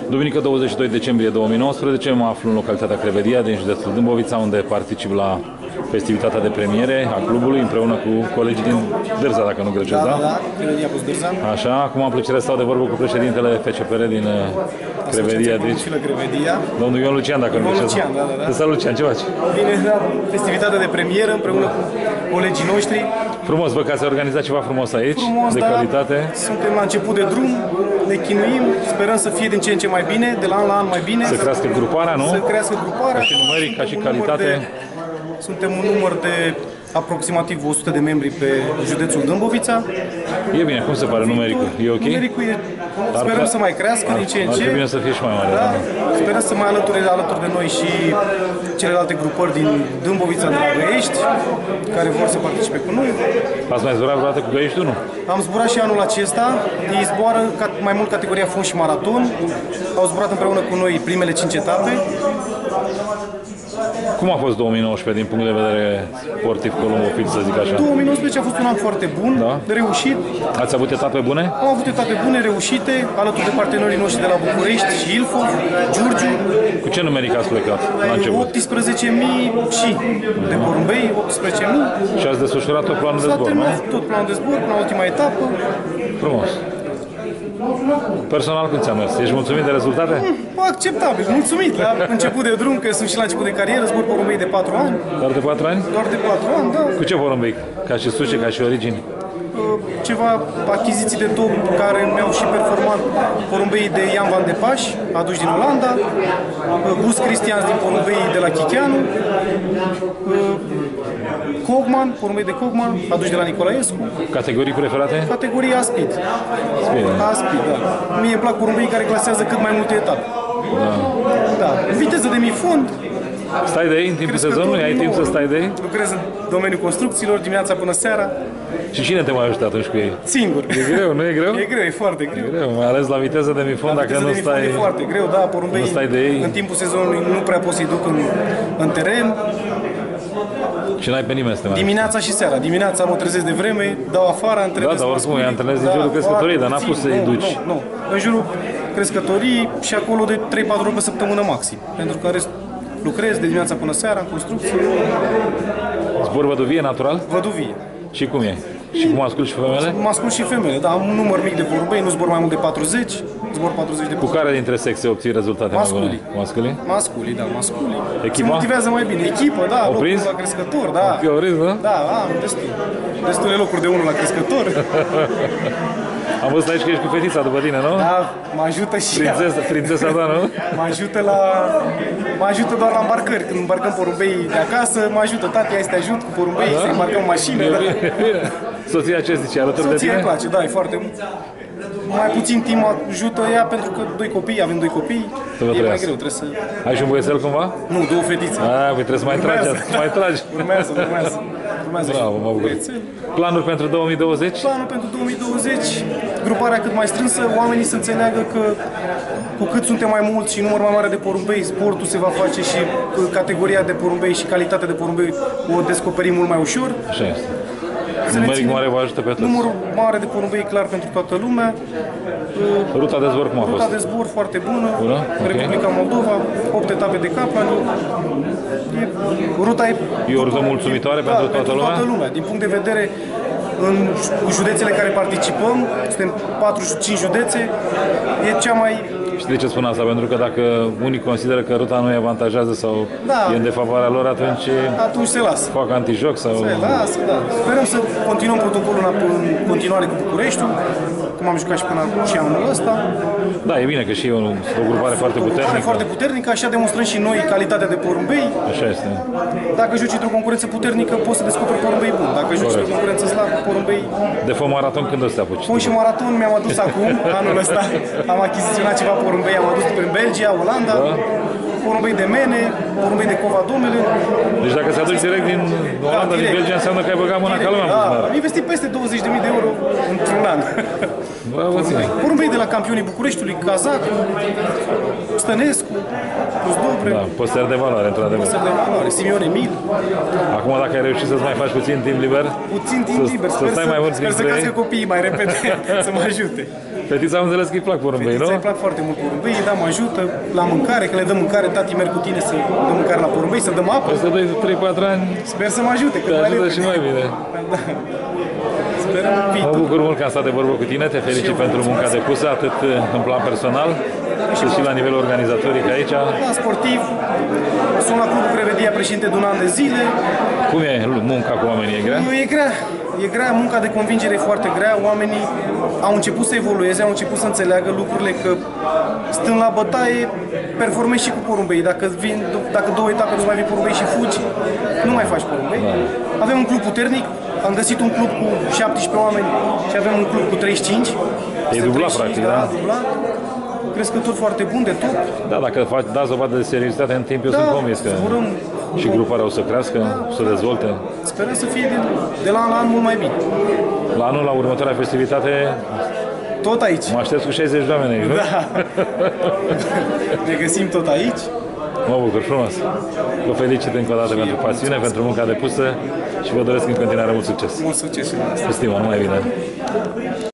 Duminică 22 decembrie 2019 mă aflu în localitatea Crevedia din județul Dâmbovița, unde particip la festivitatea de premiere a clubului împreună cu colegii din Dârza, dacă nu greșesc, da? Da, Crevedia plus Dârza. Așa, acum am plăcerea să stau de vorbă cu președintele FCPR din Crevedia, deci Crevedia. domnul Ion Lucian, dacă nu greșesc. Lucian, da. Salut, Lucian, ce faci? Bine, la festivitatea de premieră împreună cu colegii noștri. Frumos, vă că ați organizat ceva frumos aici, Frumos, de da. calitate. Suntem la început de drum, ne chinuim, sperăm să fie din ce în ce mai bine, de la an la an mai bine. Să crească gruparea, nu? Să crească gruparea. Ca și numeric, ca și calitate. Suntem un număr de aproximativ 100 de membri pe județul Dâmbovița. E bine, cum se pare numericul? E ok? Numericul sperăm să mai crească din ce în ce. Ar fi bine să fie și mai mare. Da? Sperăm să mai alături de noi și celelalte grupări din Dâmbovița, de la Găiești, care vor să participe cu noi. Ați mai zburat vreodată cu Găieștiul, nu? Am zburat și anul acesta. Ei zboară mai mult categoria fond și maraton. Au zburat împreună cu noi primele 5 etape. Cum a fost 2019 din punct de vedere sportiv columbofil, să zic așa? 2019 a fost un an foarte bun, Da. reușit. Ați avut etape bune? Am avut etape bune, reușite, alături de partenerii noștri de la București și Ilfov, Giurgiu. Cu ce numeric ați plecat la început? 18.000 și de porumbei, 18.000. Și ați desfășurat tot planul de S-a zbor, nu? terminat tot planul de zbor până la ultima etapă. Frumos. Personal, cum ți-a mers? Ești mulțumit de rezultate? Acceptabil, mulțumit. La început de drum, că sunt și la început de carieră, zbor porumbei de 4 ani. Doar de 4 ani? Doar de 4 ani, da. Cu ce porumbei? Ca și suce, ca și origini? Ceva achiziții de top care mi-au și performat porumbei de Jan van de Paș, aduși din Olanda, Gus Cristians din porumbei de la Chicheanu, Cogman, porumbei de Cogman, aduși de la Nicolaescu, Categorii preferate? categoria Aspid. Bine. Aspid, da. Mie îmi plac porumbei care clasează cât mai multe etape. Da. Viteză de mifund. Stai de ei în timpul sezonului? Ai timp să stai de ei? Lucrez în domeniul construcțiilor, dimineața până seara, Și cine te mai ajută atunci cu ei? singur. E greu, nu e greu? E greu, e foarte greu. E greu, mai ales la viteză de mifund, dacă Viteză nu de mifund stai... E foarte greu, da, porumbei nu stai de ei. în timpul sezonului nu prea poți să-i duc în teren. Și n-ai pe nimeni să te mai ajută. Dimineața și seara. Dimineața mă trezesc de vreme, dau afară, antrenez. Da, dar oricum îi masculii. antrenezi în jurul crescătoriei, dar n-a puțin, pus să-i duci. Nu. În jurul crescătorii și acolo de 3-4 ori pe săptămână maxim. Pentru că în rest lucrez de dimineața până seara în construcție, Zbor văduvie natural? văduvie. Și cum e? Și cum asculti și femeile? Mă ascult și femele, da, am un număr mic de porumbei, nu zbor mai mult de 40, zbor 40 de Cu care dintre sexe obții rezultate mai bune? Masculii. Masculii? Masculii, da, masculii. Echipa? Se motivează mai bine. Echipă, da, O locuri prins? la crescător, da. Eu râs, da? Da, am destule locuri de unul la crescător. Am văzut aici că ești cu fetița după tine, nu? Da, mă ajută și ea. Prințesa ta, nu? Mă ajută doar la îmbarcări. Când îmbarcăm porumbei de acasă, mă ajută. Tati, hai să te ajut cu porumbei, să îmbarcăm în mașină. E Da. bine, bine. Soția ce zice? Alături de Soția tine? îi place, da, e foarte mult. Mai puțin timp ajută ea pentru că avem doi copii. Să vă E mai trăiască. greu, trebuie să... Ai și un băiețel cumva? Nu, două fetițe. Păi trebuie să mai tragi, mai tragi. Urmează. Bravo, mă bucur. Planuri pentru 2020? Planul pentru 2020, gruparea cât mai strânsă, oamenii să înțeleagă că cu cât suntem mai mulți și număr mai mare de porumbei, sportul se va face și categoria de porumbei și calitatea de porumbei o descoperim mult mai ușor. Așa este. Să ne Numeric ținem mare vă ajută pe toți. numărul mare de porumbei e clar pentru toată lumea. Ruta de zbor cum a Ruta fost? de zbor foarte bună, Bună? Ok. Republica Moldova, 8 etape de Kaplan. Ruta E o rută mulțumitoare pentru toată lumea? toată lumea. Din punct de vedere în județele care participăm, suntem 4-5 județe, e cea mai... Și de ce spun asta? Pentru că dacă unii consideră că ruta nu îi avantajează sau Da. e în defavoarea lor, Atunci se lasă. fac antijoc sau... Se lasă, da. Sperăm să continuăm protocolul în continuare cu Bucureștiul, cum am jucat și până și anul ăsta. Da, e bine că și e o grupare foarte Grupare puternică. foarte puternică, așa demonstrăm și noi calitatea de porumbei. Așa este. Dacă joci într-o concurență puternică, poți să descoperi porumbei buni. Dacă joci într-o concurență slabă, porumbei... De fă maraton când o să te apuci? Pun și maraton mi-am adus acum, anul ăsta. Am achiziționat ceva porumbei, am adus prin Belgia, Olanda, porumbei de Mene, porumbei de Cova Domnule. Deci dacă se aduci direct din Olanda, din direct. Belgia, înseamnă că ai băgat mâna ca lumea în Da, buzunar. am investit peste 20.000 de euro într-un an. Bravo ție! Porumbei de la campionii Bucureștiului, Cazacu, Stănescu, Cusdobre, Da, posteri de valoare, într-adevăr. Păsări de valoare, Simion Emil. Acum, dacă ai reușit să-ți mai faci puțin timp liber, Puțin timp liber, să stai mai mult sper să printre crească ei. copiii mai repede, să mă ajute. Fetița am înțeles că îi plac porumbei, nu? Îi plac foarte mult porumbei, da, mă ajută la mâncare, că le dăm mâncare, tati merg cu tine să dăm mâncare la porumbei, să dăm apă. Peste 2-3-4 ani Sper să mă ajute, te ajută și mai bine. Da. Sperăm în Mă viitor. bucur mult că am stat de vorbă cu tine, te felicit pentru munca depusă, atât în plan personal, cât și la nivelul organizatoric aici. Da, sportiv, sunt la Clubul Crevedia președinte de un an de zile. Cum e munca cu oamenii? E grea? E grea, munca de convingere e foarte grea, oamenii au început să evolueze, au început să înțeleagă lucrurile că stând la bătaie, performezi și cu porumbei. Dacă 2 etape nu mai vii porumbei și fugi, nu mai faci porumbei. Avem un club puternic, am găsit un club cu 17 oameni și avem un club cu 35. E dublat, practic, da? Dublat. Crescător foarte bun, de top. Da, dacă dați dovadă de seriozitate în timp, eu sunt convins că sperăm. și gruparea o să crească, să dezvolte. Sperăm să fie de la an la an mult mai bine. La anul, la următoarea festivitate, Tot aici. mă aștept cu 60 de oameni aici, nu? Da. Ne găsim tot aici. Mă bucur frumos. Vă felicit încă o dată pentru pasiune, pentru munca depusă și vă doresc în continuare mult succes. Mult succes. Stimă, numai bine.